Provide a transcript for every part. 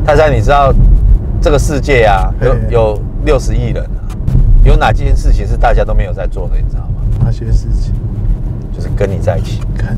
大家你知道这个世界啊，有60亿人啊，有哪件事情是大家都没有在做的，你知道吗？ 哪些事情？ 就是跟你在一起。 看。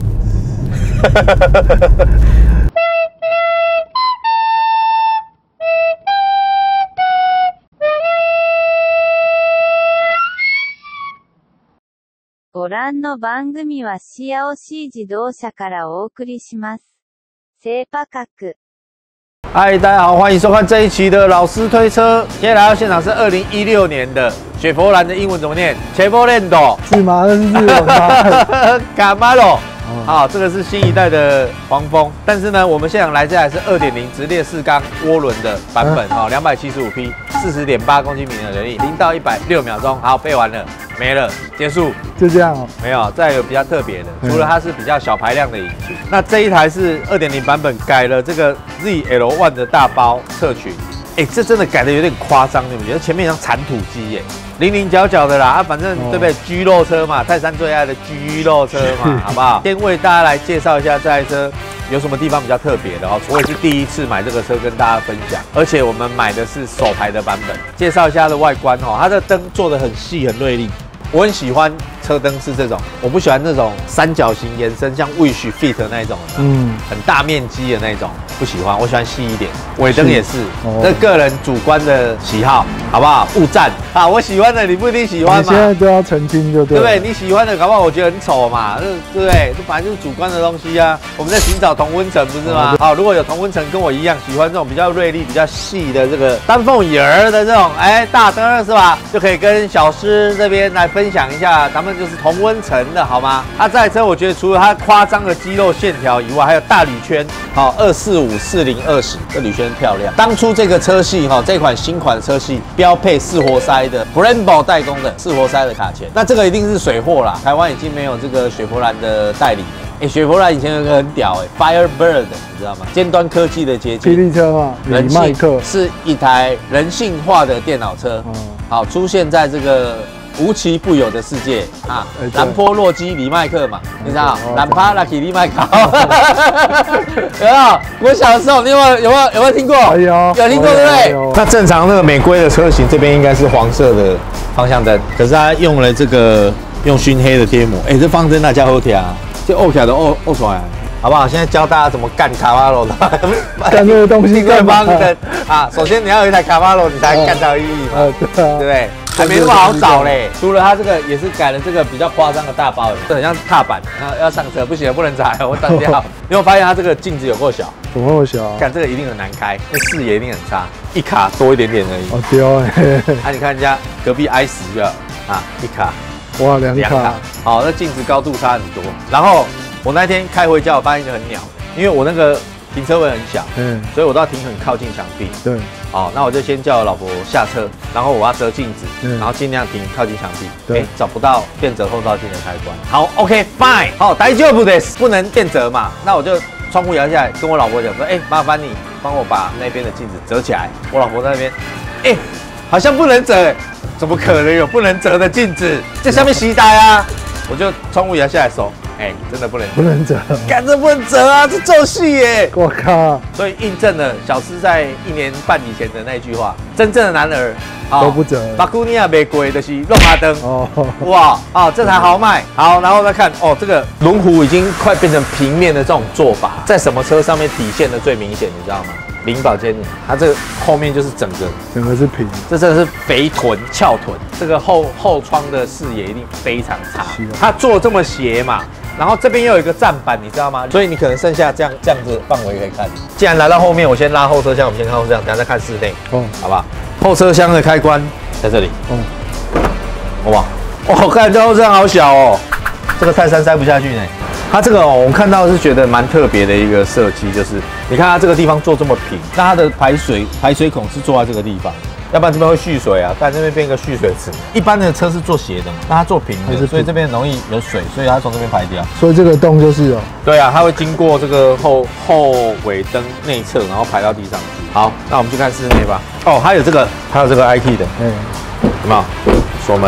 ご覧の番組はシアオシー自動車からお送りします。セーパ角。 嗨，大家好，欢迎收看这一期的老师推车。今天来到现场是2016年的雪佛兰的英文怎么念 ？Chevrolet 是吗？那是日文吗 ？Camaro。好，这个是新一代的黄蜂，但是呢，我们现场来这台是2.0直列4缸涡轮的版本，275匹，40.8公斤米的人力，0到100 6秒钟。好，背完了，没了，结束， 就这样哦。 没有，再有比较特别的，除了它是比较小排量的引擎，那这一台是2.0版本，改了这个 ZL1 的大包侧裙。这真的改的有点夸张，对不对？前面像铲土机耶，零零角角的啦，反正对不对？居肉车嘛，泰山最爱的居肉车嘛，好不好？先为大家来介绍一下这台车有什么地方比较特别的哦。我也是第一次买这个车跟大家分享，而且我们买的是手排的版本。介绍一下它的外观哦，它的灯做的很细很锐利，我很喜欢车灯是这种，我不喜欢那种三角形延伸，像 Wish Fit 那一种，很大面积的那种，不喜欢，我喜欢细一点。尾灯也是，这个人主观的喜好，好不好？勿赞啊！我喜欢的你不一定喜欢嘛。 你现在都要澄清就对了， 对不对？你喜欢的，搞不好我觉得很丑嘛，对不对？这本来就是主观的东西啊。我们在寻找同温层，不是吗？好，如果有同温层跟我一样喜欢这种比较锐利、比较细的这个丹凤眼儿的这种，大灯是吧？就可以跟小师这边来分享一下，咱们就是同温层的好吗？这台车我觉得除了它夸张的肌肉线条以外，还有大铝圈，好，245、4020，这铝圈漂亮。当初这个车系这款新款的车系标配4活塞的 Brembo 代工的4活塞的卡钳，那这个一定是水货啦，台湾已经没有这个雪佛兰的代理了。雪佛兰以前有一个很屌Firebird， 你知道吗？尖端科技的结晶， 霹雳车嘛，李麦克是一台人性化的电脑车，好，出现在这个无奇不有的世界啊！兰坡洛基李麦克嘛，你知道？兰帕拉基李麦克，有没有？我小的时候，你有没有听过？有听过对不对？那正常那个美规的车型，这边应该是黄色的方向灯，可是它用了这个用熏黑的贴膜，这方针那家伙贴啊，这沤起来都沤出来。好不好？现在教大家怎么干卡巴罗的， 干这个东西干嘛？ 首先你要有一台卡巴罗，你才干到意义嘛，对不对？还没那么好找嘞。除了它这个也是改了这个比较夸张的大包，这很像踏板，要上车不行，不能踩，我断掉。你有发现它这个镜子有够小？ 怎么那么小？ 看这个一定很难开，那视野一定很差，一卡多一点点而已。 哦丢你看人家隔壁挨死就一卡， 哇2卡， 好，那镜子高度差很多。然后我那天开回家，我发现一个很鸟的，因为我那个停车位很小，所以我都要停很靠近墙壁。对，好，那我就先叫我老婆下车，然后我要折镜子，然后尽量停靠近墙壁。对，找不到变折后照镜的开关。好 ，OK fine， 好，大丈夫です，不能变折嘛，那我就窗户摇下来，跟我老婆讲说，麻烦你帮我把那边的镜子折起来。我老婆在那边，好像不能折，怎么可能有不能折的镜子？这下面携带啊！我就窗户摇下来收。真的不能折，干这不能折啊！这做戏耶！ 我靠！ 所以印证了小师在1年半以前的那句话：真正的男儿都不折。 巴库尼亚玫瑰的是弄哈灯哇这台豪迈。好，然后再看这个轮毂已经快变成平面的这种做法，在什么车上面体现的最明显？你知道吗？灵宝坚尼，它这个后面就是整个是平， 这真的是肥臀翘臀，这个后窗的视野一定非常差。它做这么斜嘛。然后这边又有一个站板，你知道吗？所以你可能剩下这样子范围可以看。既然来到后面，我先拉后车厢，我们先看后车厢，等下再看室内，好不好？后车厢的开关在这里，哇，我看这后车厢好小哦，这个泰山塞不下去呢。它这个我看到是觉得蛮特别的一个设计，就是你看它这个地方做这么平，那它的排水孔是做在这个地方。要不然这边会蓄水啊，但这边变一个蓄水池。一般的车是做斜的嘛，那它做平的，所以这边容易有水，所以它从这边排掉。 所以这个洞就是对啊，它会经过这个后尾灯内侧，然后排到地上去。好，那我们去看室内吧。还有这个 iKey 的，有没有？锁门，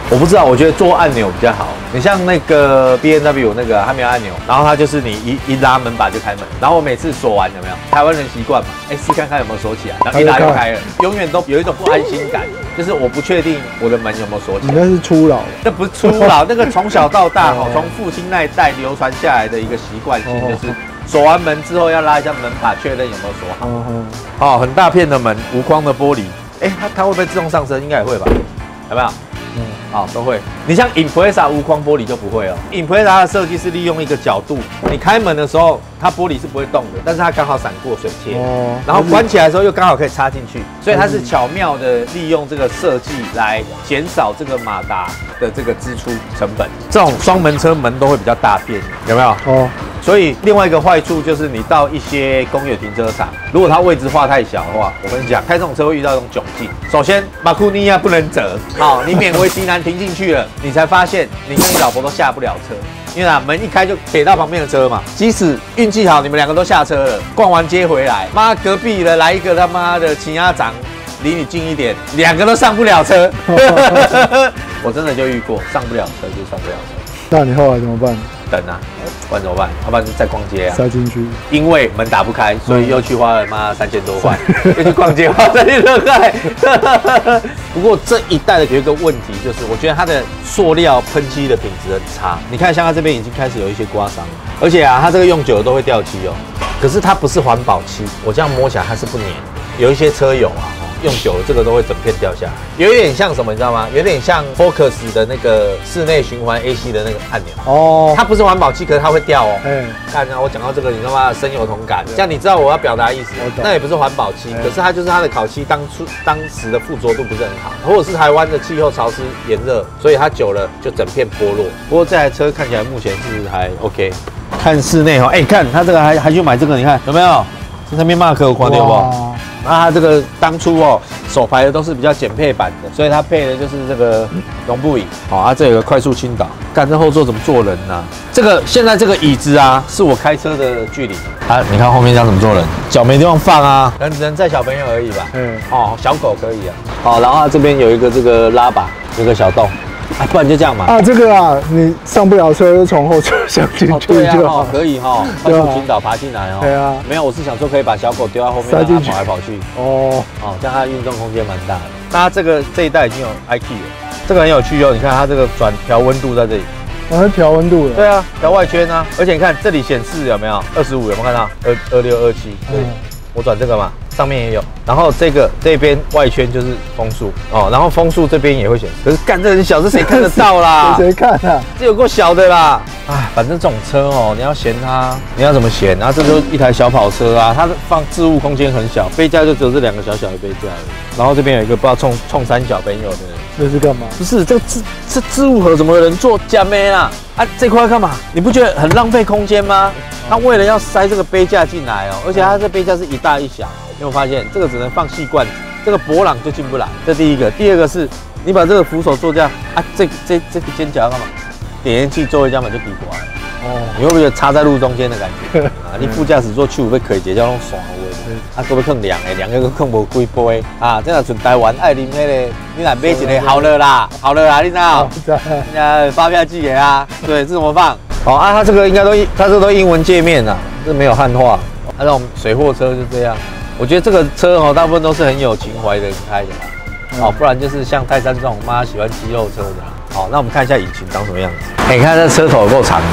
我不知道，我觉得做按钮比较好。你像那个 BMW 那个它没有按钮，然后它就是你一拉门把就开门，然后我每次锁完有没有？台湾人习惯嘛，试看看有没有锁起来，然后一拉就开了，永远都有一种不安心感，就是我不确定我的门有没有锁起来。 你那是初老， 那不是初老，那个从小到大从父亲那一代流传下来的一个习惯性，就是锁完门之后要拉一下门把，确认有没有锁好。很大片的门，无框的玻璃，它会不会自动上升？应该也会吧？有没有？都会。你像 Impreza 无框玻璃就不会哦。Impreza 它的设计是利用一个角度，你开门的时候，它玻璃是不会动的，但是它刚好闪过水切，然后关起来的时候又刚好可以插进去，所以它是巧妙的利用这个设计来减少这个马达的这个支出成本。这种双门车门都会比较大片，有没有？所以另外一个坏处就是你到一些公有停车场，如果它位置画太小的话，我跟你讲，开这种车会遇到一种窘境。首先，马库尼亚不能折，你勉为其难停进去了，你才发现你跟你老婆都下不了车，因为门一开就给到旁边的车嘛。即使运气好，你们两个都下车了，逛完街回来，妈隔壁的来一个他妈的骑鸭掌，离你近一点，两个都上不了车。我真的就遇过，上不了车就上不了车。 那你后来怎么办？ 等啊，不然怎么办？要不然就再逛街啊。 塞进去。 因为门打不开，所以又去花了3000多块，又去逛街花3000多块。不过这一代的有一个问题，就是我觉得它的塑料喷漆的品质很差。你看，像它这边已经开始有一些刮伤了，而且它这个用久了都会掉漆哦。可是它不是环保漆，我这样摸起来它是不粘的。有一些车友用久了这个都会整片掉下来，有一点像什么，你知道吗？有点像 Focus 的那个室内循环 AC 的那个按钮它不是环保漆，可是它会掉哦。看啊，我讲到这个，你他妈深有同感。这样你知道我要表达的意思，那也不是环保漆，可是它就是它的烤漆当时的附着度不是很好，或者是台湾的气候潮湿炎热，所以它久了就整片剥落。不过这台车看起来目前是还 OK。看室内看它这个还去买这个，你看有没有？这上面 mark 有看到不？它这个当初手排的都是比较简配版的，所以它配的就是这个绒布椅。它这有个快速倾倒，干这后座怎么坐人呢？这个现在这个椅子是我开车的距离。你看后面这样怎么坐人？脚没地方放啊，只能载小朋友而已吧。小狗可以啊。然后它这边有一个这个拉把，有个小洞。不然就这样嘛。 这个你上不了车就从后车厢进去对啊，可以快速倾倒爬进来对啊。 没有，我是想说可以把小狗丢在后面，让它跑来跑去。这样它的运动空间蛮大的。那它这一代已经有 iKey 了，这个很有趣哦。你看它这个调温度在这里。 是调温度的。 对啊，调外圈啊。而且你看这里显示有没有25，有没有看到26、27？对，我转这个嘛。上面也有，然后这边外圈就是风速然后风速这边也会显示，可是干这很小，这谁看得到啦？ 谁看啊？ 这有够小的啦！反正这种车你要嫌它，你要怎么嫌？然后这就一台小跑车它放置物空间很小，杯架就只有这2个小小的杯架而已。然后这边有一个不知道冲3小朋友的， 这是干嘛？ 不是这置物盒怎么有人做假妹啦？这块干嘛？你不觉得很浪费空间吗？它为了要塞这个杯架进来而且它这杯架是一大一小。你有发现这个只能放细罐子，这个博朗就进不来。这第一个，第二个是你把这个扶手做这样这个尖角要干嘛？点烟器座位这样嘛就抵过来了。你会不会觉得插在路中间的感觉？你副驾驶座去有被可以接叫弄爽位，会不会更凉凉个更无几杯这样纯台湾爱啉那个，你来买一个好了啦，你知道？发票寄给他，对，这怎么放？它这个应该它这都英文界面这没有汉化。那种水货车就这样。我觉得这个车大部分都是很有情怀的人开的啦，不然就是像泰山这种喜欢肌肉车的啦。那我们看一下引擎长什么样子。你看这车头有够长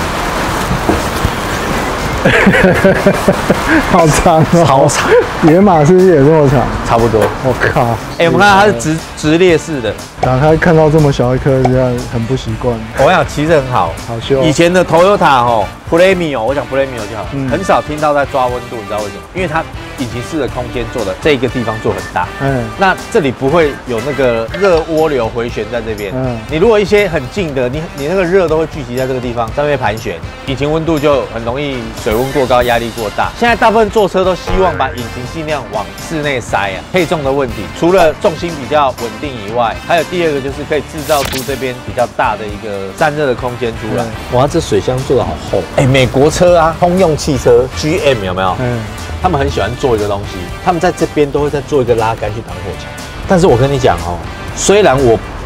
好长超长。 野马是不是也这么长？ 差不多。 我靠！ 我们看它是直列式的。 打开看到这么小一颗，这样很不习惯。 我想骑着很好修。 以前的 Toyota Premio， 我讲 Premio 就好，很少听到在抓温度，你知道为什么？因为它引擎室的空间做的这个地方做很大，那这里不会有那个热涡流回旋在这边，你如果一些很近的，你那个热都会聚集在这个地方，在那边盘旋，引擎温度就很容易水温过高，压力过大。现在大部分坐车都希望把引擎尽量往室内塞配重的问题，除了重心比较稳定以外，还有第二个就是可以制造出这边比较大的一个散热的空间出来。哇，这水箱做的好厚。美国车通用汽车 GM 有没有？他们很喜欢做一个东西，他们在这边都会再做一个拉杆去挡火墙。但是我跟你讲虽然我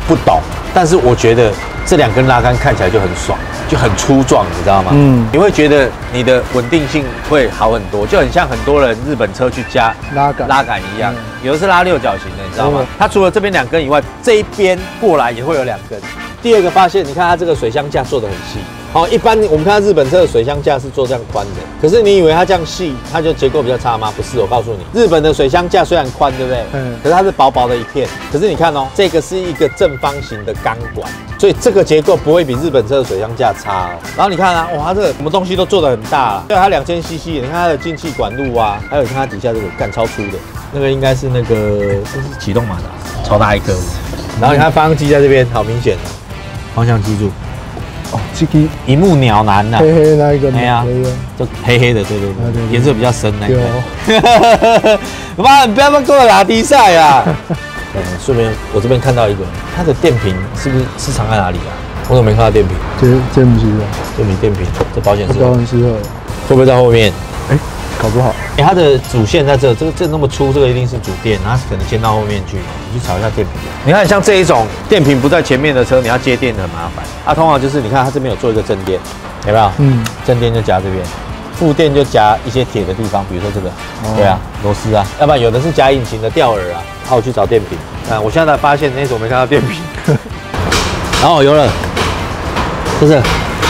不懂，但是我觉得这2根拉杆看起来就很爽，就很粗壮，你知道吗？你会觉得你的稳定性会好很多，就很像很多人日本车去加拉杆一样，有的是拉6角形的，你知道吗？它除了这边2根以外，这一边过来也会有2根。第二个发现，你看它这个水箱架做得很细。好，一般我们看到日本车的水箱架是做这样宽的，可是你以为它这样细，它就结构比较差吗？不是，我告诉你，日本的水箱架虽然宽，对不对？可是它是薄薄的一片。可是你看哦，这个是一个正方形的钢管，所以这个结构不会比日本车的水箱架差哦。然后你看啊，哇，它这个什么东西都做得很大啦，对，它2000cc，你看它的进气管路啊，还有你看它底下这个干超粗的，那个应该是那个这是启动马达，超大一颗。然后你看发动机在这边，好明显哦，方向记住。 哦，这个一目了然呐， 黑黑那一个， 哎呀，就黑黑的，对，颜色比较深那个。妈，你不要跟我拉低赛啊！顺便，我这边看到一个，它的电瓶是不是藏在哪里啊？我怎么没看到电瓶？ 这不是啊， 这没电瓶，这保险丝， 保险丝会不会在后面？ 搞不好。 它的主线在这，这那么粗，这个一定是主电，它可能牵到后面去。你去找一下电瓶。你看，像这一种电瓶不在前面的车，你要接电很麻烦。它通常就是你看它这边有做一个正电，有没有？正电就夹这边，副电就夹一些铁的地方，比如说这个，对啊，螺丝啊，要不然有的是夹引擎的吊耳啊。好，我去找电瓶。看，我现在才发现那时候没看到电瓶。然后有了，是不是？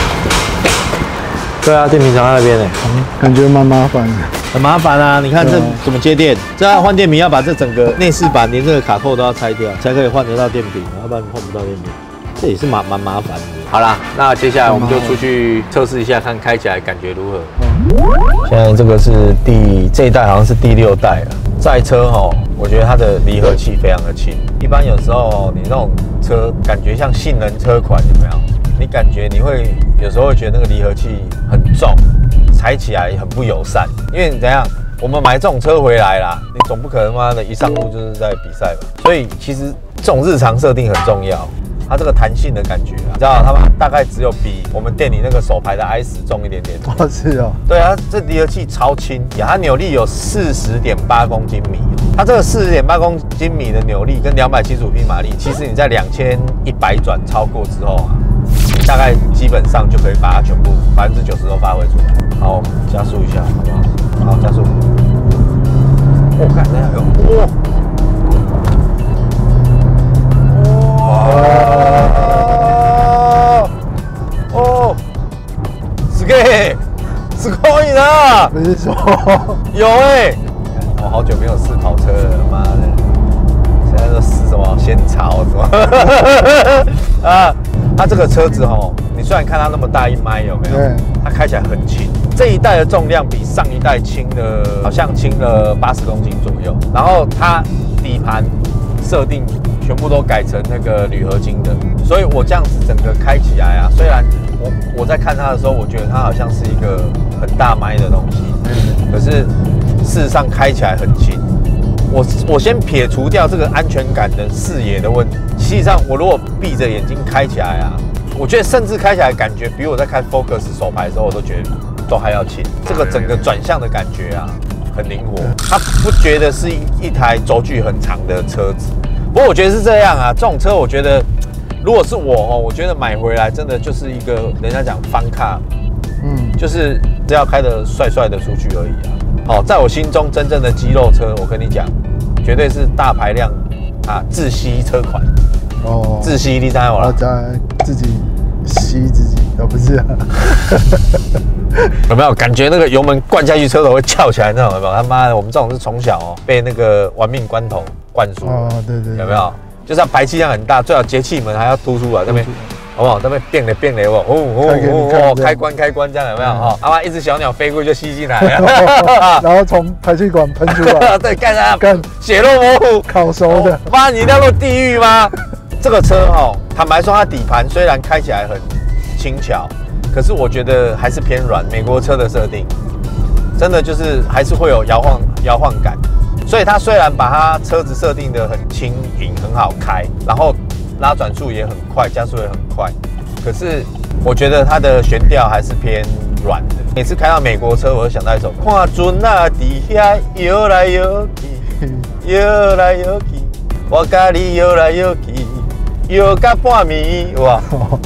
对啊，电瓶藏在那边呢， 感觉蛮麻烦的。 很麻烦啊！你看这怎么接电？这要换电瓶，要把这整个内饰板连这个卡扣都要拆掉，才可以换得到电瓶，要不然换不到电瓶。这也是蛮麻烦的。好啦，那接下来我们就出去测试一下，看开起来感觉如何。现在这个是这一代好像是第6代了。载车哦，我觉得它的离合器非常的轻。一般有时候你那种车感觉像性能车款，有没有？你感觉你会有时候会觉得那个离合器很重，踩起来很不友善。因为你怎样，我们买这种车回来啦，你总不可能妈的一上路就是在比赛吧？所以其实这种日常设定很重要。它这个弹性的感觉啊，你知道它大概只有比我们店里那个手排的 i10重一点点。 哦，是哦。 对啊，这离合器超轻，它扭力有40.8公斤米。它这个40.8公斤米的扭力跟275匹马力，其实你在2100转超过之后啊，你大概基本上就可以把它全部90%都发挥出来。好，加速一下，好不好？好，加速。我看那有哇。哦，すごいな！ 不是说有我好久没有试跑车了，妈的！现在都试什么仙草什么？啊，它这个车子哦，你虽然看它那么大一迈，有没有？它开起来很轻。这一代的重量比上一代轻了，好像轻了80公斤左右。然后它底盘设定全部都改成那个铝合金的，所以我这样子整个开起来啊，虽然我在看它的时候，我觉得它好像是一个很大迈的东西，可是事实上开起来很轻。我先撇除掉这个安全感的视野的问题，实际上我如果闭着眼睛开起来啊，我觉得甚至开起来感觉比我在开 Focus 手排的时候，我都觉得都还要轻。这个整个转向的感觉啊，很灵活，它不觉得是一台轴距很长的车子。不过我觉得是这样啊，这种车我觉得，如果是我觉得买回来真的就是一个人家讲fun car，就是只要开得帅帅的出去而已啊。好，在我心中真正的肌肉车，我跟你讲，绝对是大排量啊，自吸车款。哦，自吸你知道吗？ 在自己吸自己，不是啊。 有没有感觉那个油门灌下去，车头会翘起来那种？有没有？他妈的，我们这种是从小被那个玩命关头灌输。哦，对，有没有？就是要排气量很大，最好节气门还要凸出来，这边好不好？这边变雷哦，开关这样有没有？哦，阿妈一只小鸟飞过去就吸进来， 然后从排气管喷出来。 对，干啥？血肉模糊， 烤熟的。 妈，你要落地狱吗？这个车坦白说，它底盘虽然开起来很轻巧，可是我觉得还是偏软。美国车的设定，真的就是还是会有摇晃感。所以它虽然把它车子设定的很轻盈、很好开，然后拉转速也很快，加速也很快，可是我觉得它的悬吊还是偏软的。每次开到美国车，我就想到一首看船啊，底下游来游去，游来游去，我跟你游来游去， 有个半米，哇！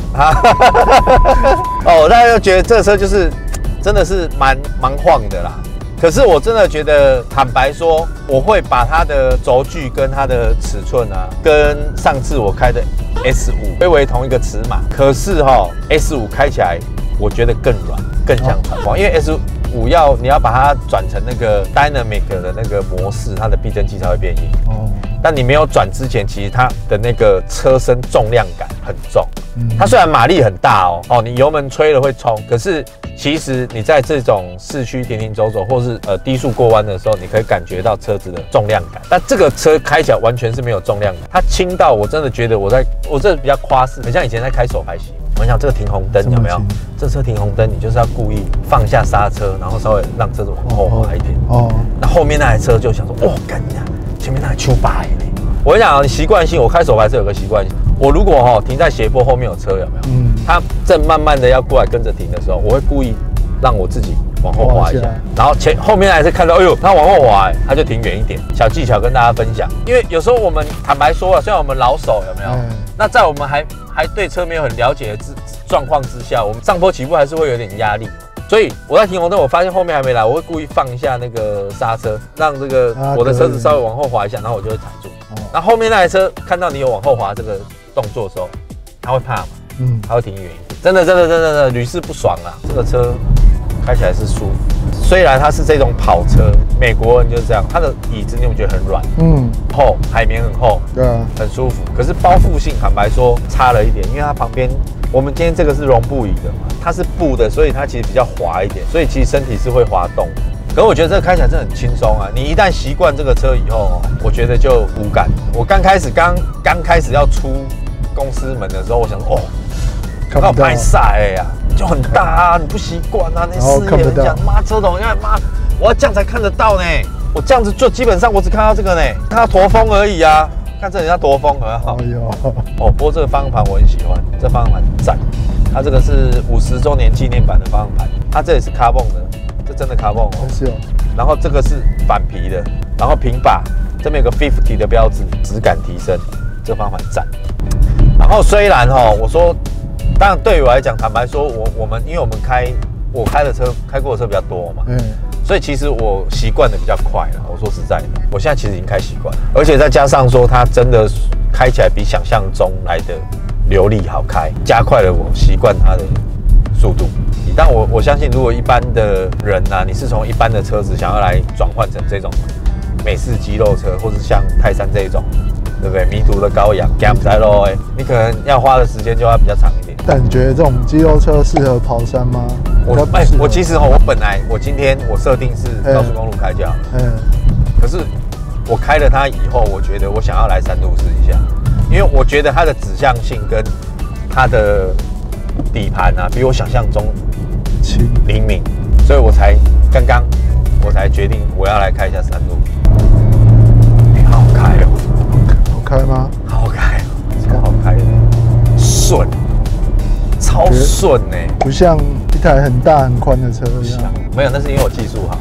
哦，大家就觉得这车就是真的是蛮晃的啦。可是我真的觉得，坦白说，我会把它的轴距跟它的尺寸啊，跟上次我开的 S5归为同一个尺码。可是S5开起来，我觉得更软，更像传光，因为 S5你要把它转成那个 Dynamic 的那个模式，它的避震器才会变硬。哦。但你没有转之前，其实它的那个车身重量感很重。它虽然马力很大哦，你油门吹了会冲，可是其实你在这种市区停停走走，或是低速过弯的时候，你可以感觉到车子的重量感。但这个车开起来完全是没有重量感，它轻到我真的觉得我这比较夸饰，很像以前在开手排系。我想这个停红灯有没有？这车停红灯，你就是要故意放下刹车，然后稍微让车子往后滑一点。哦。那后面那台车就想说，干你啊，前面那台秋八耶。我跟你讲，你习惯性，我开手排车有个习惯性，我如果停在斜坡后面有车有没有？它正慢慢的要过来跟着停的时候，我会故意让我自己往后滑一下，然后后面那台车看到，哎呦，它往后滑，它就停远一点。小技巧跟大家分享，因为有时候我们坦白说虽然我们老手有没有？那在我们还对车没有很了解的状况之下，我们上坡起步还是会有点压力。所以我在停红灯，我发现后面还没来，我会故意放一下那个刹车，让这个我的车子稍微往后滑一下，然后我就会踩住。然后后面那台车看到你有往后滑这个动作的时候，他会怕嘛？他会停远一点。真的屡试不爽啊！这个车开起来是舒服，虽然它是这种跑车，美国人就是这样，它的椅子你有没有觉得很软？厚，海绵很厚，对啊，很舒服。可是包覆性坦白说差了一点，因为它旁边。我们今天这个是绒布椅的嘛，它是布的，所以它其实比较滑一点，所以其实身体是会滑动的。可是我觉得这个开起来真的很轻松啊！你一旦习惯这个车以后，我觉得就无感。我刚开始要出公司门的时候，我想说，靠拍晒呀，就很大啊，你不习惯啊，那视野人讲妈车头，你看妈，我要这样才看得到呢。我这样子就基本上我只看到这个呢，看到驼峰而已啊。看这人家多风很好哦，不过这个方向盘我很喜欢，这方向盘赞。它这个是50周年纪念版的方向盘，它这也是 carbon 的，这真的 carbon 哦。是哦。然后这个是反皮的，然后平把这边有个 50的标志，质感提升，这方向盘赞。然后虽然我说，当然对于我来讲，坦白说，因为我们开过的车比较多嘛，所以其实我习惯的比较快了。我说实在的，我现在其实已经开习惯，而且再加上说它真的开起来比想象中来的流利好开，加快了我习惯它的速度。但我相信，如果一般的人啊，你是从一般的车子想要来转换成这种美式肌肉车，或是像泰山这一种，对不对？迷途的羔羊 ，Gap 在咯，你可能要花的时间就要比较长一点。 但你觉得这种肌肉车适合跑山吗？ 我其实我今天我设定是高速公路开就好了。可是我开了它以后，我觉得我想要来山路试一下，因为我觉得它的指向性跟它的底盘啊，比我想象中灵敏，所以我才决定我要来开一下山路。好好开哦！ 好开吗？ 好好开，超好开的，顺。超顺呢， 不像一台很大很宽的车一样。 没有，那是因为我技术好。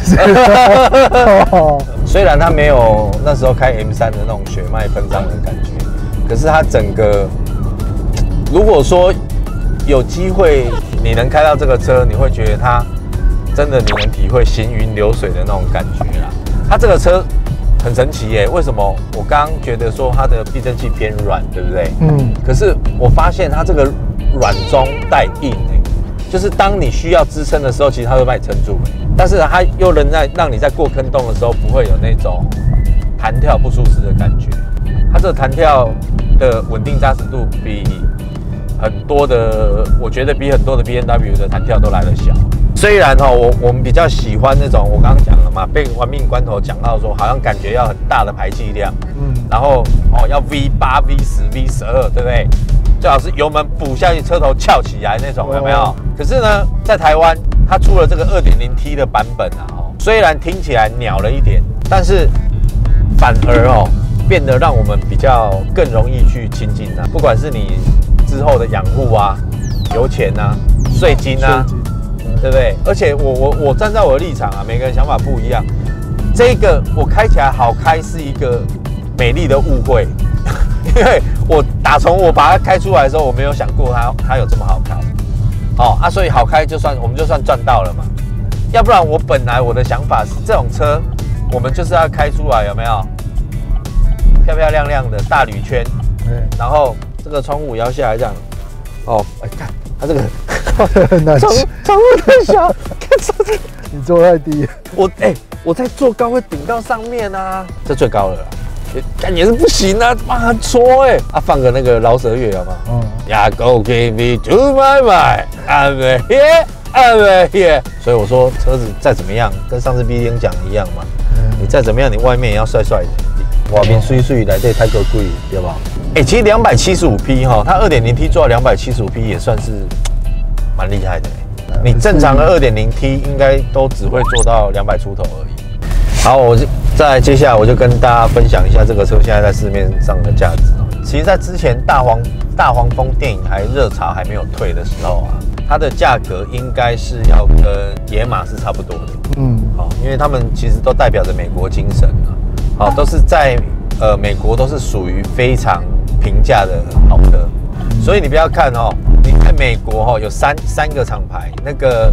虽然它没有那时候开 M3的那种血脉喷张的感觉，可是它整个，如果说有机会你能开到这个车，你会觉得它真的你能体会行云流水的那种感觉啦。它这个车很神奇耶，为什么？我刚刚觉得说它的避震器偏软，对不对？可是我发现它这个软中带硬就是当你需要支撑的时候，其实它会把你撑住但是它又能让你在过坑洞的时候不会有那种弹跳不舒适的感觉。它这个弹跳的稳定扎实度比很多的，我觉得比很多的 BMW 的弹跳都来得小。虽然我们比较喜欢那种，我刚刚讲了嘛，被玩命关头讲到说，好像感觉要很大的排气量，然后要 V8、V10、V12，对不对？最好是油门补下去，车头翘起来那种，有没有？可是呢，在台湾，它出了这个 2.0T 的版本啊，虽然听起来鸟了一点，但是反而变得让我们比较更容易去亲近它，不管是你之后的养护啊、油钱啊、税金啊，对不对？而且我站在我的立场啊，每个人想法不一样。这个我开起来好开是一个美丽的误会。 因为我打从我把它开出来的时候，我没有想过它有这么好开。所以好开我们就算赚到了嘛。要不然我本来我的想法是这种车，我们就是要开出来，有没有？漂漂亮亮的大铝圈，然后这个窗户摇下来这样。看它这个很难骑， 窗户太小，看车子你坐太低了。 我在坐高会顶到上面啊，这最高了啦。也是不行啊，妈很戳放个那个饶舌乐有吗？呀，Go give me to my mind，I'm here，I'm here。所以我说车子再怎么样，跟上次 BDN 讲的一样嘛，你再怎么样，你外面也要帅帅的，外面水水，内底太过贵，对吧？其实275匹它 2.0T 做到275匹也算是蛮厉害的。你正常的 2.0T 应该都只会做到200出头而已。好，接下来我就跟大家分享一下这个车现在在市面上的价值。其实，在之前大黄蜂电影热潮还没有退的时候它的价格应该是要跟野马是差不多的。因为他们其实都代表着美国精神都是在美国都是属于非常平价的好车。所以你不要看你在美国有三个厂牌，那个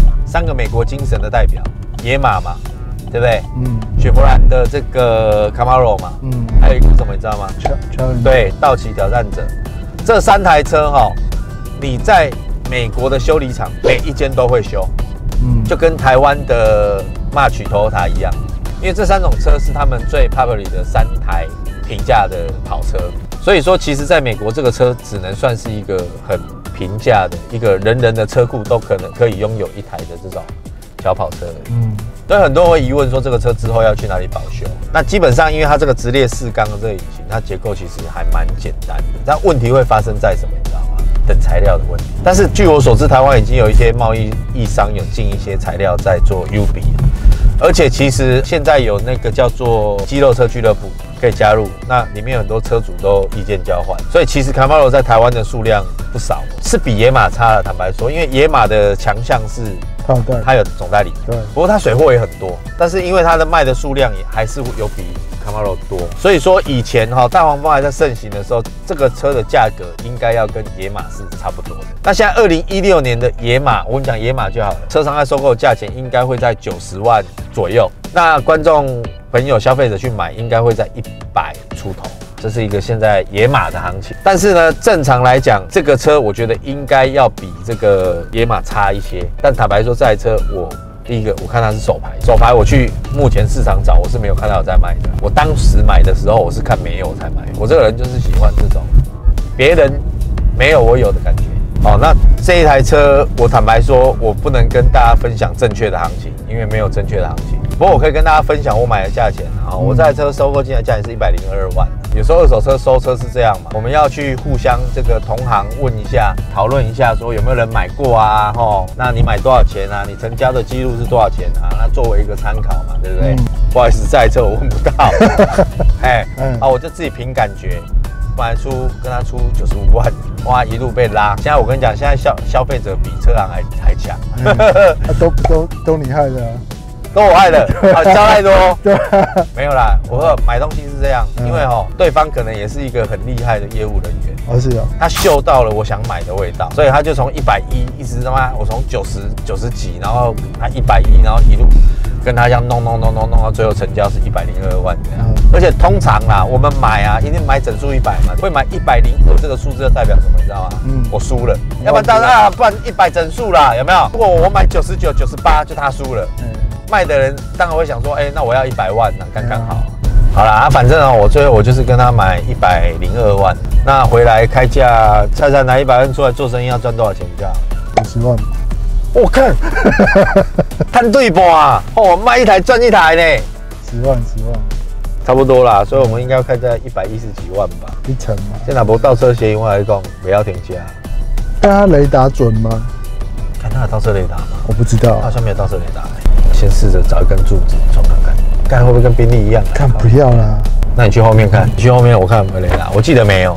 3个美国精神的代表，野马嘛。对不对？雪佛兰的这个 Camaro 嘛，还有一个什么你知道吗？对，道奇挑战者，这3台车你在美国的修理厂每一间都会修，就跟台湾的 March Toyota 一样，因为这3种车是他们最 popular 的3台平价的跑车，所以说其实在美国这个车只能算是一个很平价的一个人的车库都可以拥有一台的这种小跑车。所以很多人会疑问说这个车之后要去哪里保修？那基本上因为它这个直列4缸的这个引擎，它结构其实还蛮简单的。但问题会发生在什么？你知道吗？等材料的问题。但是据我所知，台湾已经有一些贸易商有进一些材料在做 UB， 而且其实现在有那个叫做肌肉车俱乐部可以加入，那里面有很多车主都意见交换，所以其实 Camaro 在台湾的数量不少，是比野马差的。坦白说，因为野马的强项是它有总代理，对，不过它水货也很多，但是因为它的卖的数量也还是有比 Camaro 多，所以说以前大黄蜂还在盛行的时候，这个车的价格应该要跟野马是差不多的。那现在2016年的野马，我跟你讲野马就好了，车商在收购价钱应该会在90万左右，那观众朋友消费者去买应该会在100出头。这是一个现在野马的行情，但是呢，正常来讲，这个车我觉得应该要比这个野马差一些。但坦白说，这台车第一个我看它是手牌，我去目前市场找，我是没有看到有在卖的。我当时买的时候，我是看没有才买。我这个人就是喜欢这种别人没有我有的感觉。那这一台车，我坦白说，我不能跟大家分享正确的行情，因为没有正确的行情。不过我可以跟大家分享我买的价钱我这台车收购进来价钱是102万。有时候二手车收车是这样嘛，我们要去互相这个同行问一下，讨论一下，说有没有人买过啊？那你买多少钱啊？你成交的记录是多少钱啊？那作为一个参考嘛，对不对？不好意思，这台车我问不到，我就自己凭感觉。本来跟他出95万，哇，一路被拉。现在我跟你讲，现在消费者比车行还强， 都你害的都我害的，交太多。对，没有啦，我说买东西是这样，因为对方可能也是一个很厉害的业务人员， 是他嗅到了我想买的味道，所以他就从110一直他妈我从90几，然后他110，然后一路跟他这样弄到最后成交是102万这样。而且通常啦，我们买一定买整数100嘛，会买102这个数字就代表什么，你知道吗？我输了，要不然不然100整数啦，有没有？如果我买99、98，就他输了。卖的人当然会想说，那我要100万，那刚刚好。好啦，反正我最后我就是跟他买102万，那回来开价，蔡拿100万出来做生意要赚多少钱价 ？50万。 我看，摊对半啊！卖一台赚一台呢。 10万， 差不多啦，所以我们应该要开在110几万吧。 一层嘛。 现在无倒车协议，我来讲不要停价。 但它雷达准吗？ 看它有倒车雷达吗？ 我不知道。 好像没有倒车雷达。先试着找一根柱子冲看看，看会不会跟宾利一样？ 看不要啦。 那你去后面看，你去后面我看有没有雷达，我记得没有。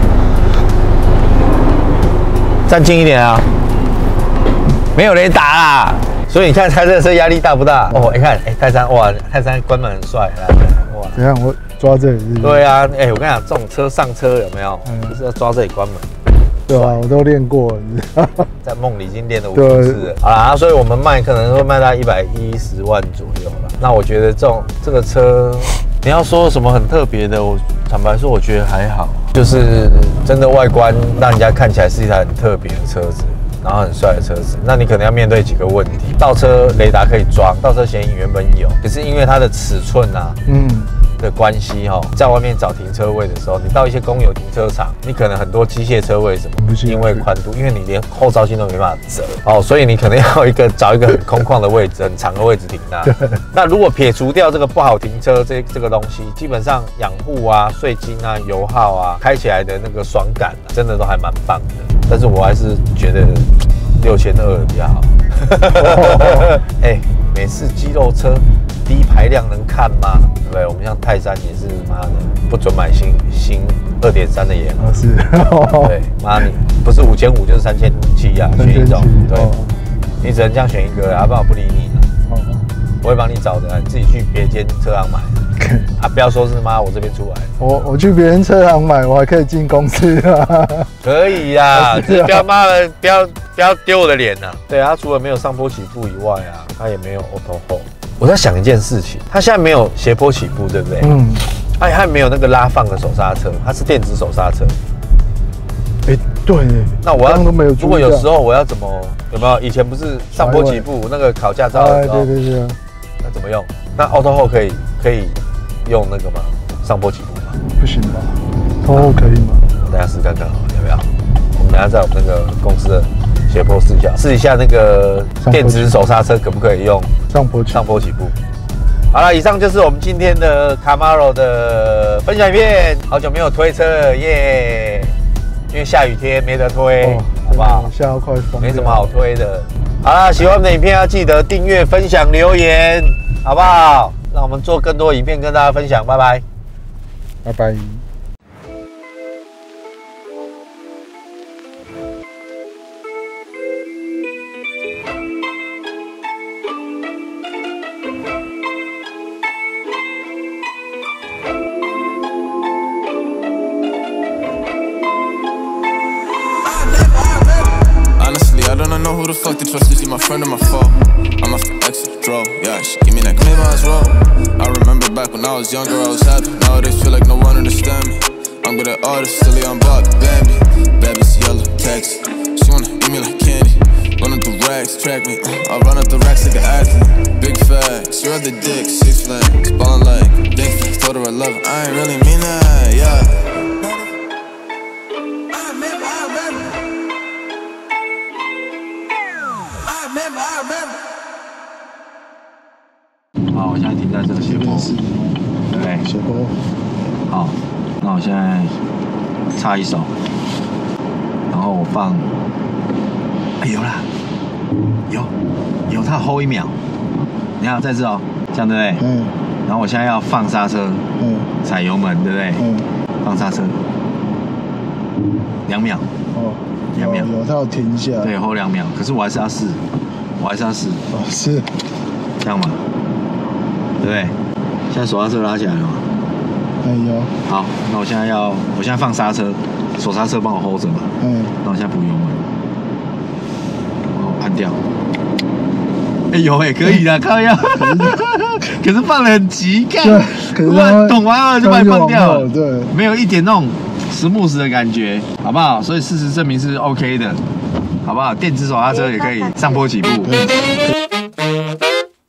站近一点啊，没有雷达啦。所以你看开这个车压力大不大？你看，泰山哇，泰山关门很帅，来哇。 怎样？我抓这里是不是？ 对啊，哎，我跟你讲，这种车上车有没有？就是要抓这里关门。 对啊，我都练过了， 在梦里已经练了50次了。好啦，所以我们卖可能会卖到110万左右了。那我觉得这个车，你要说什么很特别的，我坦白说，我觉得还好，就是真的外观让人家看起来是一台很特别的车子。然后很帅的车子，那你可能要面对几个问题：倒车雷达可以装，倒车显影原本有，可是因为它的尺寸啊，的关系哈，在外面找停车位的时候，你到一些公有停车场，你可能很多机械车位什么，因为宽度，因为你连后照镜都没办法折哦，所以你可能要找一个很空旷的位置，很长的位置停它。那如果撇除掉这个不好停车这个东西，基本上养护啊、税金啊、油耗啊，开起来的那个爽感啊，真的都还蛮棒的。但是我还是觉得6200比较好。哎，美式肌肉车。低排量能看吗？对不对？我们像泰山也是，妈的不准买新2.3的野马。 是。 对，妈你不是5500就是3700啊，选一种。对，你只能这样选一个，要不然我不理你了。我会帮你找的，你自己去别间车行买。啊，不要说是妈我这边出来。 我去别人车行买，我还可以进公司啊。 可以呀，只是不要妈的不要丢我的脸呐。对啊，它除了没有上坡起步以外啊，它也没有 auto hold。我在想一件事情，它现在没有斜坡起步，对不对？它还没有那个拉放的手刹车，它是电子手刹车。 哎，对， 那我要都没有。 如果有时候我要怎么有没有？以前不是上坡起步那个考驾照的时候， 对， 那怎么用？那 auto hold 可以用那个吗？上坡起步吗？ 不行吧？auto hold 可以吗？ 我等下试看看好了，要不要？我们等下在我们那个公司的斜坡试一下那个电子手刹车可不可以用上坡起步。好了，以上就是我们今天的 Camaro 的分享影片。好久没有推车了耶，因为下雨天没得推，好不好？ 下要快疯， 没什么好推的。好啦，喜欢我们的影片要记得订阅、分享、留言，好不好？让我们做更多影片跟大家分享，拜拜， 拜拜。 I don't know who the fuck to trust, is he my friend or my foe? I'm off the exit, drove, yeah, she give me that clean as roll. I remember back when I was younger, I was happy. Nowadays feel like no one understand me. I'm good at artists, silly, I'm Bob, Bambi. Baby's yellow, text. She wanna eat me like candy. Running through racks, track me. I run up the racks like an athlete. Big facts, you're the dick, 6 flags. Ballin' like, think flags, told her I love her. I ain't really mean that, yeah. I remember. 好，我现在停在这个斜坡，对不对？ 斜坡。 好，那我现在插一手，然后我放，哎有啦，有，它 hold 1秒，你看在这哦，这样对不对？然后我现在要放刹车，踩油门，对不对？放刹车，2秒。2秒。 有，它有停下。 对 ，hold 2秒，可是我还是要试。哦， 是这样嘛，对不对？现在手刹车拉起来了嘛？ 有。 好，那我现在放刹车，手刹车帮我 hold 着嘛。那我现在补油门，然后按掉。有可以的，靠腰。可是放得很急，看。可是懂完了就把你放掉了， 对， 没有一点那种smooth的感觉，好不好？所以事实证明是 OK 的。好不好？电子手刹车也可以上坡起步。